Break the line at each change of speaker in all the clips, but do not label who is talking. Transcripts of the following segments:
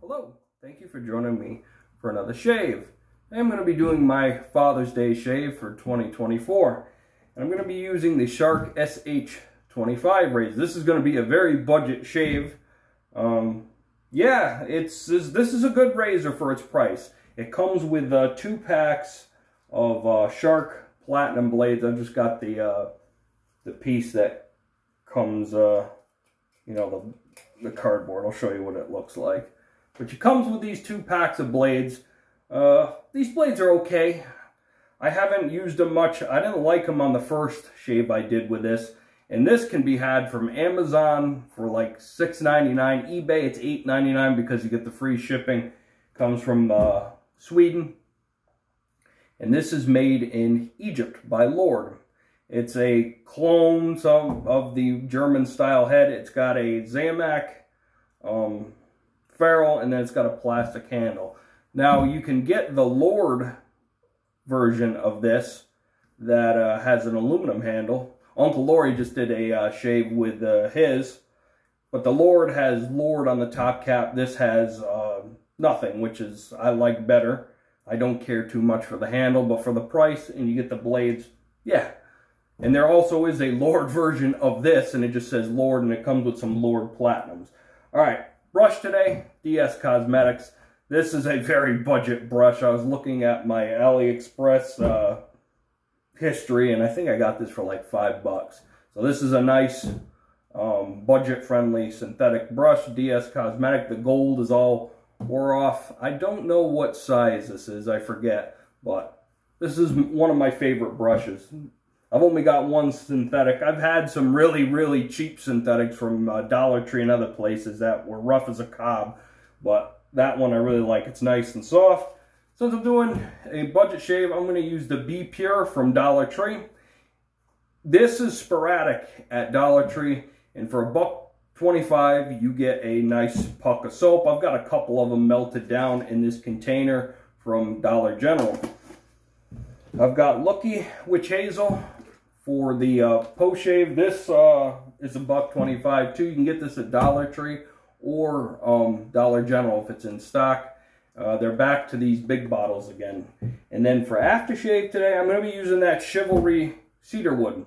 Hello, thank you for joining me for another shave. I'm going to be doing my Father's Day shave for 2024. And I'm going to be using the Shark SH25 razor. This is going to be a very budget shave. Yeah, this is a good razor for its price. It comes with 2 packs of Shark Platinum blades. I've just got the piece that comes, you know, the cardboard. I'll show you what it looks like. But it comes with these 2 packs of blades. These blades are okay. I haven't used them much. I didn't like them on the first shave I did with this. And this can be had from Amazon for like $6.99. eBay, it's $8.99 because you get the free shipping. Comes from Sweden. And this is made in Egypt by Lord. It's a clone of the German style head. It's got a Zamac ferrule, and then it's got a plastic handle. Now you can get the Lord version of this that has an aluminum handle. Uncle Lori just did a shave with his, but the Lord has Lord on the top cap. This has nothing, which is I like better. I don't care too much for the handle, but for the price and you get the blades, yeah. And there also is a Lord version of this, and it just says Lord, and it comes with some Lord Platinums. All right, brush today, DS Cosmetics. This is a very budget brush. I was looking at my AliExpress history, and I think I got this for like $5. So this is a nice budget-friendly synthetic brush, DS Cosmetic. The gold is all wore off. I don't know what size this is, I forget, but this is one of my favorite brushes. I've only got one synthetic. I've had some really, really cheap synthetics from Dollar Tree and other places that were rough as a cob, but that one I really like. It's nice and soft. Since I'm doing a budget shave, I'm going to use the B.Pure from Dollar Tree. This is sporadic at Dollar Tree, and for $1.25, you get a nice puck of soap. I've got a couple of them melted down in this container from Dollar General. I've got Lucky Witch Hazel for the post shave. This is $1.25 too. You can get this at Dollar Tree or Dollar General if it's in stock. They're back to these big bottles again. And then for aftershave today, I'm going to be using that Chivalry Ceadarwood.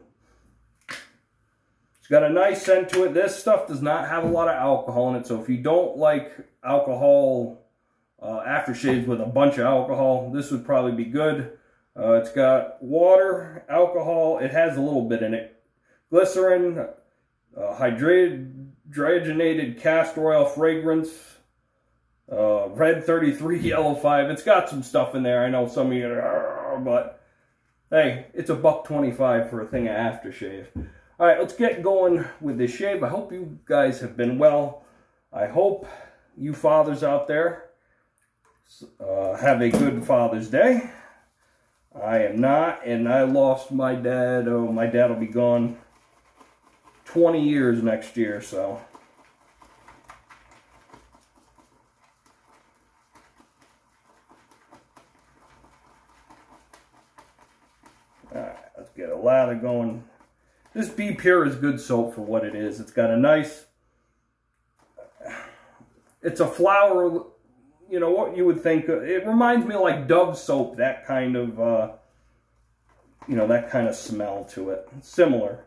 It's got a nice scent to it. This stuff does not have a lot of alcohol in it, so if you don't like alcohol aftershaves with a bunch of alcohol, this would probably be good. It's got water, alcohol, it has a little bit in it, glycerin, hydrogenated castor oil fragrance, red 33, yellow 5. It's got some stuff in there. I know some of you are, but hey, it's $1.25 for a thing of aftershave. All right, let's get going with this shave. I hope you guys have been well. I hope you fathers out there have a good Father's Day. I am not, and I lost my dad. Oh, my dad will be gone 20 years next year, so. Alright, let's get a lather going. This B.Pure is good soap for what it is. It's got a nice, it's a flower. You know, what you would think, it reminds me of like Dove soap, that kind of, you know, that kind of smell to it. Similar.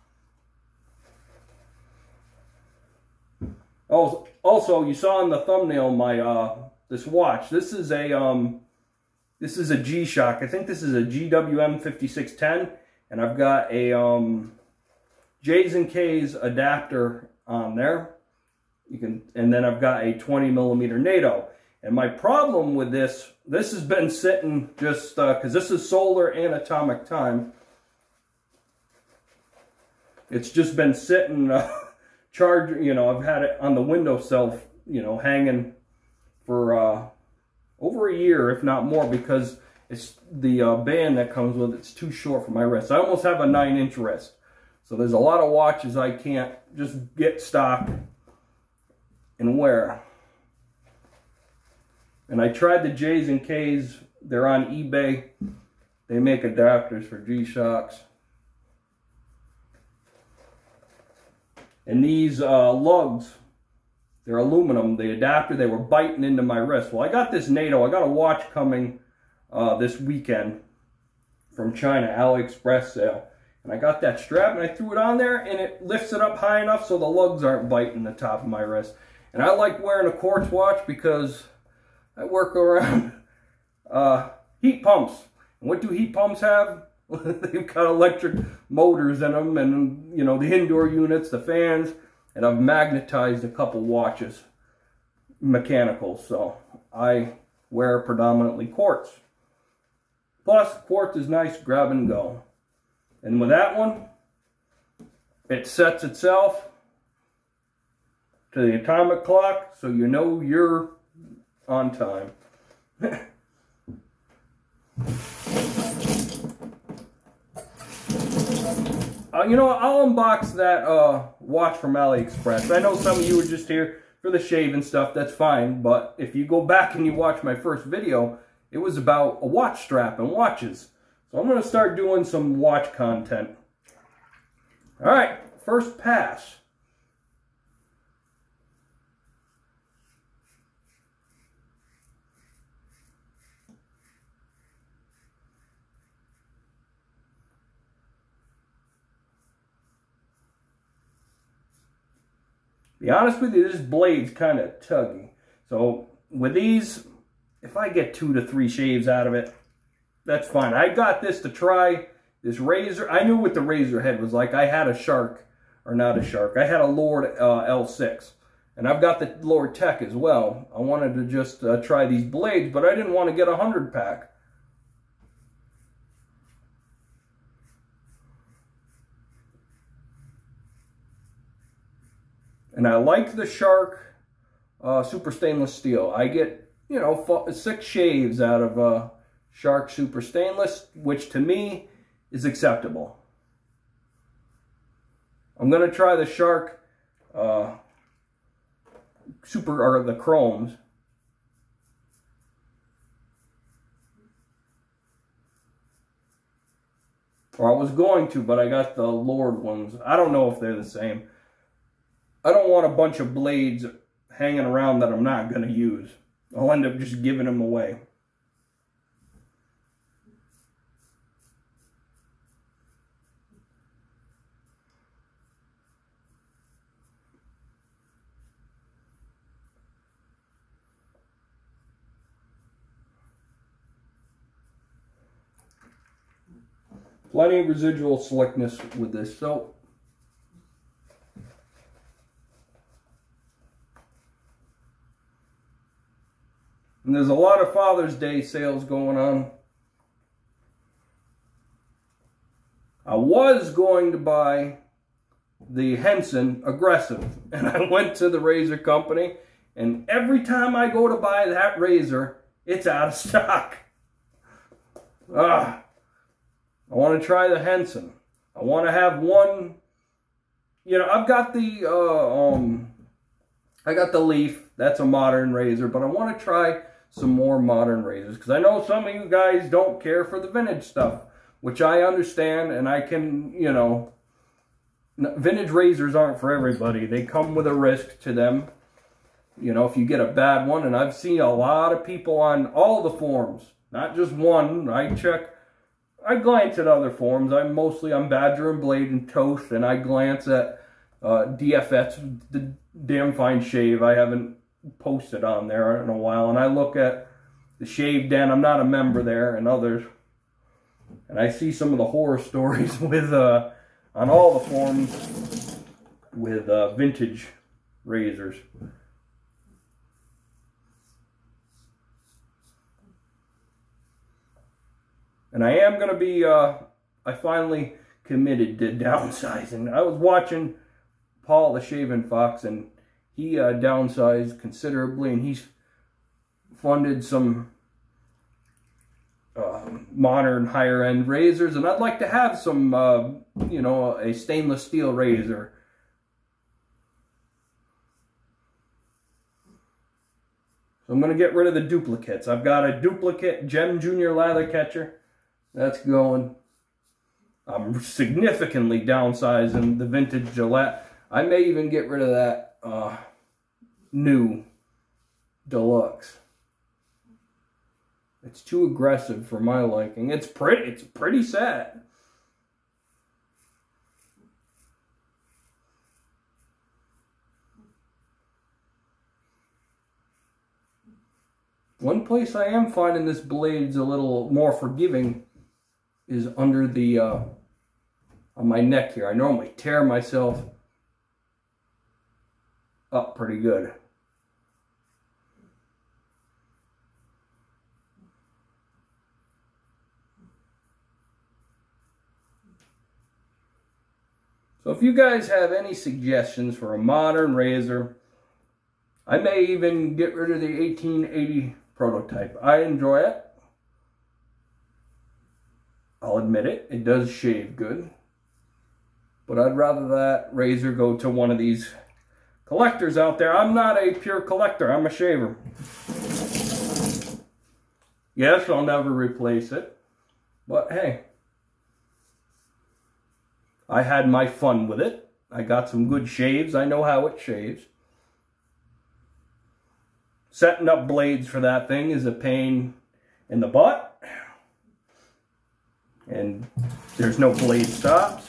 Also, you saw in the thumbnail my, this watch. This is a G-Shock. I think this is a GWM 5610. And I've got a, J's and K's adapter on there. And then I've got a 20mm NATO. And my problem with this has been sitting just, because this is solar and atomic time. It's just been sitting, charged, you know, I've had it on the windowsill, you know, hanging for over a year, if not more, because it's the band that comes with it's too short for my wrist. I almost have a 9-inch wrist. So there's a lot of watches I can't just get stock and wear. And I tried the J's and K's. They're on eBay. They make adapters for G-Shocks. And these lugs They're aluminum. The adapter, they were biting into my wrist. Well, I got this NATO. I got a watch coming this weekend from China, AliExpress sale. And I got that strap and I threw it on there and it lifts it up high enough so the lugs aren't biting the top of my wrist. And I like wearing a quartz watch because I work around heat pumps. And what do heat pumps have? They've got electric motors in them and, you know, the indoor units, the fans. And I've magnetized a couple watches, mechanical. So I wear predominantly quartz. Plus, quartz is nice, grab and go. And with that one, it sets itself to the atomic clock, so you know you're on time. You know, I'll unbox that watch from AliExpress. I know some of you are just here for the shave and stuff, that's fine, but if you go back and you watch my first video, it was about a watch strap and watches. So I'm going to start doing some watch content. Alright, first pass. To be honest with you, this blade's kind of tuggy. So with these, if I get 2 to 3 shaves out of it, that's fine. I got this to try this razor. I knew what the razor head was like. I had a Shark, or not a Shark. I had a Lord L6. And I've got the Lord Tech as well. I wanted to just try these blades, but I didn't want to get a 100-pack. And I like the Shark Super Stainless Steel. I get, you know, 6 shaves out of Shark Super Stainless, which to me is acceptable. I'm going to try the Shark Super, or the Chromes. Or I was going to, but I got the Lord ones. I don't know if they're the same. I don't want a bunch of blades hanging around that I'm not going to use. I'll end up just giving them away. Plenty of residual slickness with this soap. And there's a lot of Father's Day sales going on. I was going to buy the Henson Aggressive, and I went to the razor company, and every time I go to buy that razor, it's out of stock. I want to try the Henson. I want to have one, you know, I've got the, I got the Leaf. That's a modern razor, but I want to try some more modern razors, because I know some of you guys don't care for the vintage stuff, which I understand, and I can, you know, vintage razors aren't for everybody. They come with a risk to them, you know, if you get a bad one. And I've seen a lot of people on all the forums, not just one. I glance at other forums. I'm Badger and Blade and Toast, and I glance at DFS, the Damn Fine Shave. I haven't posted on there in a while, and I look at the Shave Den. I'm not a member there, and others, and I see some of the horror stories with on all the forums with vintage razors. And I am going to be I finally committed to downsizing. I was watching Paul the Shaven Fox, and he downsized considerably, and he's funded some modern higher-end razors, and I'd like to have some, you know, a stainless steel razor. So I'm going to get rid of the duplicates. I've got a duplicate Gem Junior lather catcher. That's going. I'm significantly downsizing the vintage Gillette. I may even get rid of that new deluxe. It's too aggressive for my liking. It's pretty sad. One place I am finding this blade's a little more forgiving is under the on my neck here. I normally tear myself up pretty good. So if you guys have any suggestions for a modern razor, I may even get rid of the 1880 prototype. I enjoy it. I'll admit it. It does shave good. But I'd rather that razor go to one of these collectors out there. I'm not a pure collector. I'm a shaver. Yes, I'll never replace it. But hey, I had my fun with it. I got some good shaves. I know how it shaves. Setting up blades for that thing is a pain in the butt. And there's no blade stops.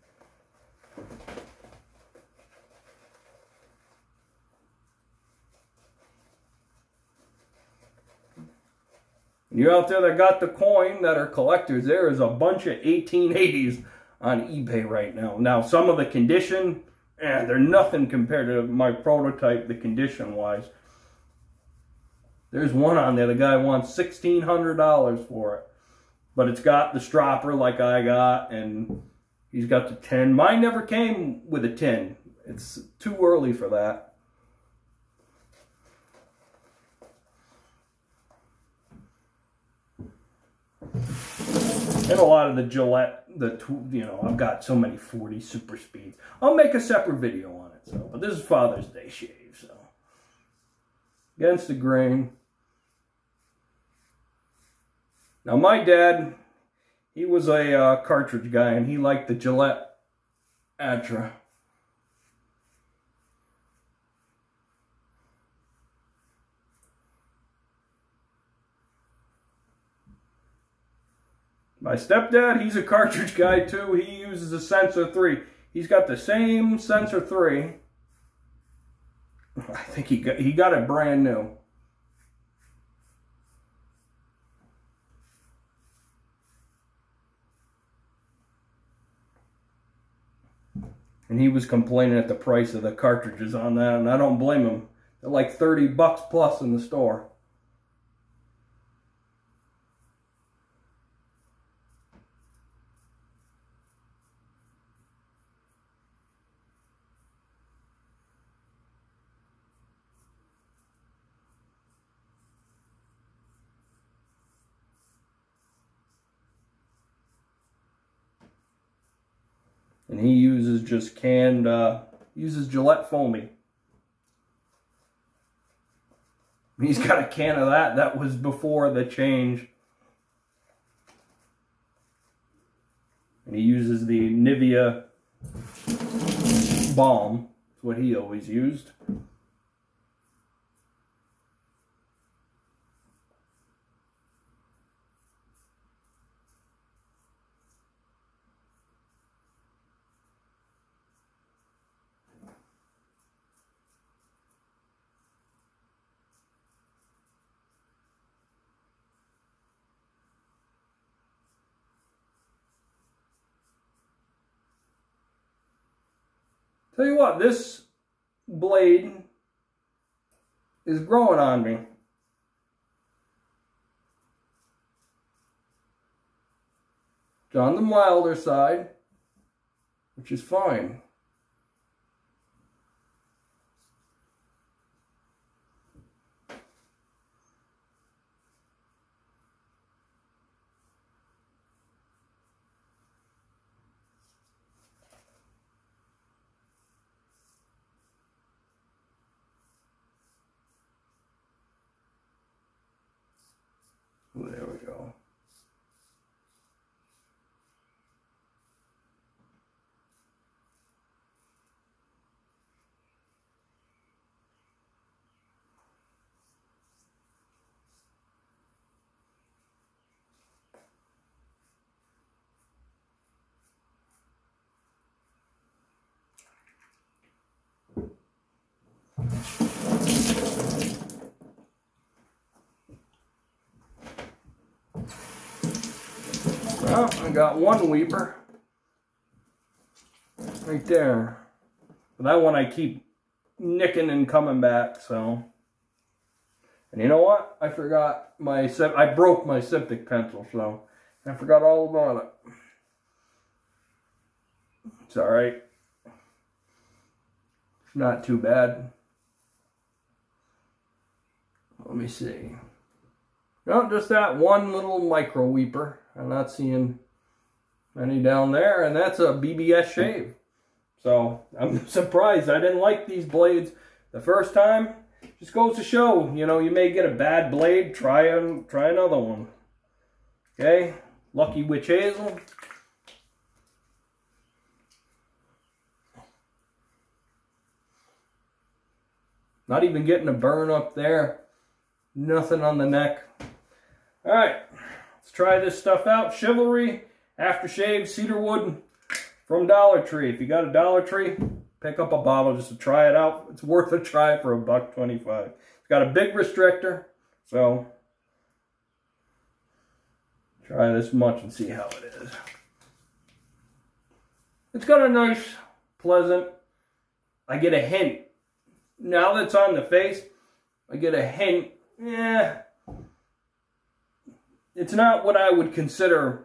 You out there that got the coin that are collectors, there is a bunch of 1880s on eBay right now. Now, some of the condition, they're nothing compared to my prototype, the condition-wise. There's one on there, the guy wants $1,600 for it. But it's got the stropper like I got, and he's got the 10. Mine never came with a 10. It's too early for that. And a lot of the Gillette, I've got so many 40 super speeds. I'll make a separate video on it. So, but this is Father's Day shave, so against the grain. Now my dad, he was a cartridge guy, and he liked the Gillette Xtra. My stepdad, he's a cartridge guy too. He uses a Sensor 3. He's got the same Sensor 3. I think he got it brand new. And he was complaining at the price of the cartridges on that, and I don't blame him. They're like 30 bucks plus in the store. And he uses just canned, uses Gillette Foamy. He's got a can of that. That was before the change. And he uses the Nivea Balm. That's what he always used. Tell you what, this blade is growing on me. It's on the milder side, which is fine. There we go. Oh, I got one weeper. Right there. But that one I keep nicking and coming back, so. And you know what? I forgot I broke my septic pencil, so I forgot all about it. It's alright. It's not too bad. Let me see. No, just that one little micro weeper. I'm not seeing any down there, and that's a BBS shave. So I'm surprised. I didn't like these blades the first time. Just goes to show, you know, you may get a bad blade. Try another one. Okay, Lucky Witch Hazel. Not even getting a burn up there. Nothing on the neck. All right, let's try this stuff out. Chivalry Aftershave Ceadarwood from Dollar Tree. If you got a Dollar Tree, pick up a bottle just to try it out. It's worth a try for $1.25. It's got a big restrictor, so try this much and see how it is. It's got a nice, pleasant, I get a hint. Now that it's on the face, I get a hint. Yeah, it's not what I would consider,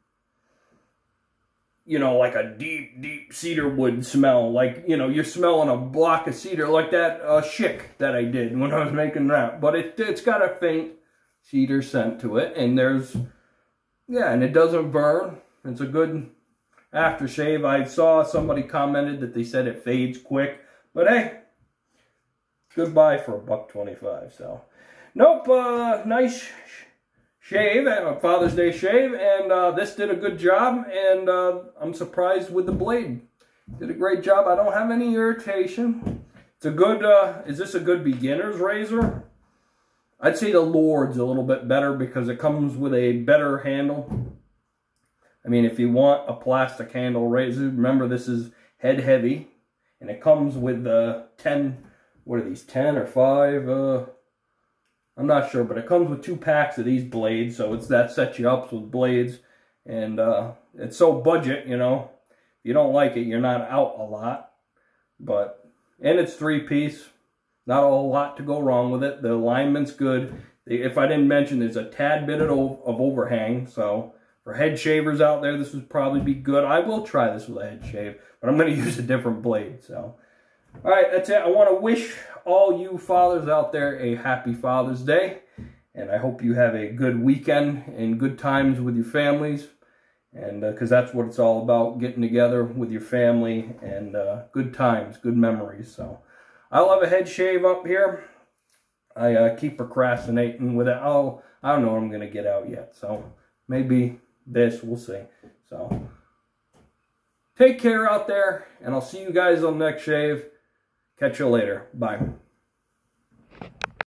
you know, like a deep, deep cedarwood smell. Like, you know, you're smelling a block of cedar, like that chic that I did when I was making that. But it's got a faint cedar scent to it. And there's, yeah, and it doesn't burn. It's a good aftershave. I saw somebody commented that they said it fades quick. But hey, goodbye for $1.25. So, nope, nice shave, a Father's Day shave, and this did a good job, and I'm surprised with the blade. Did a great job. I don't have any irritation. It's a good, is this a good beginner's razor? I'd say the Lord's a little bit better because it comes with a better handle. I mean, if you want a plastic handle razor, remember this is head heavy, and it comes with 10, what are these, 10 or 5? I'm not sure, but it comes with 2 packs of these blades, so that sets you up with blades, and it's so budget, you know. If you don't like it, you're not out a lot, and it's 3-piece, not a whole lot to go wrong with it. The alignment's good. If I didn't mention, there's a tad bit of overhang, so for head shavers out there, this would probably be good. I will try this with a head shave, but I'm going to use a different blade, so. All right, that's it. I want to wish all you fathers out there a happy Father's Day. And I hope you have a good weekend and good times with your families. And because that's what it's all about, getting together with your family and good times, good memories. So I'll have a head shave up here. I keep procrastinating with it. I don't know what I'm going to get out yet. So maybe this, we'll see. So take care out there, and I'll see you guys on the next shave. Catch you later. Bye.